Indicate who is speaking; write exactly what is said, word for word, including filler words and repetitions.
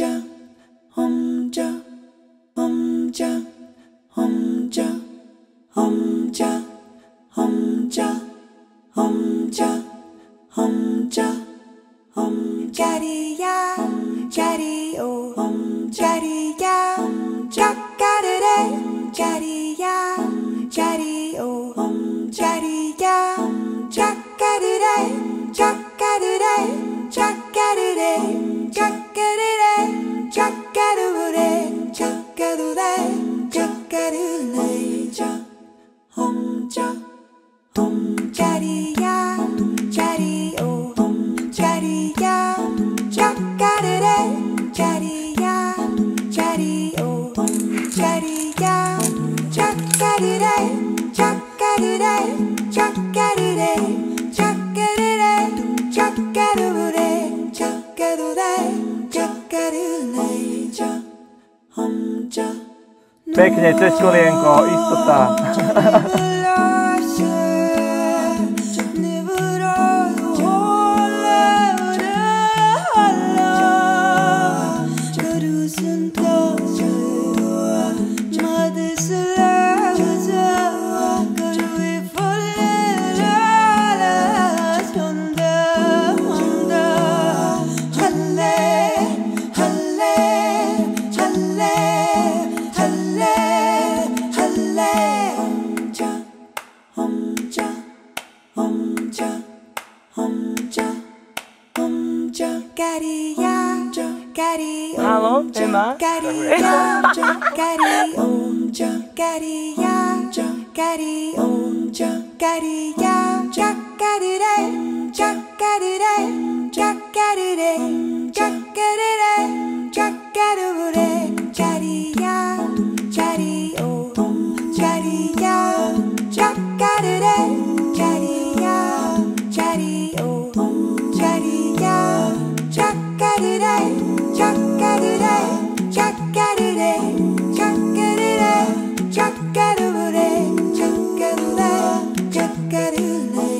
Speaker 1: 혼자 혼자 혼자 혼자 혼자 혼자 혼자 혼자 홈자리야 홈자리오 홈자리야 홈자까르레 홈자리야 홈자리오 홈자리야 홈자까르레 홈자까르레 홈자까르레 홈자까르레 홈자까르레 홈자까르레 홈자까르레 혼자 홈자리야 홈자리오 홈자리야 홈자까르레 홈자리야 홈자리오 홈자리야 홈자까르레 홈자까르레 홈자까르레 홈자까르레 홈자까르레 홈자까르레 홈자까르레 혼자
Speaker 2: Pekne, Cečkolienko, istota.
Speaker 3: Halo, Emma?
Speaker 1: Jacaré, jacaré, jacaré,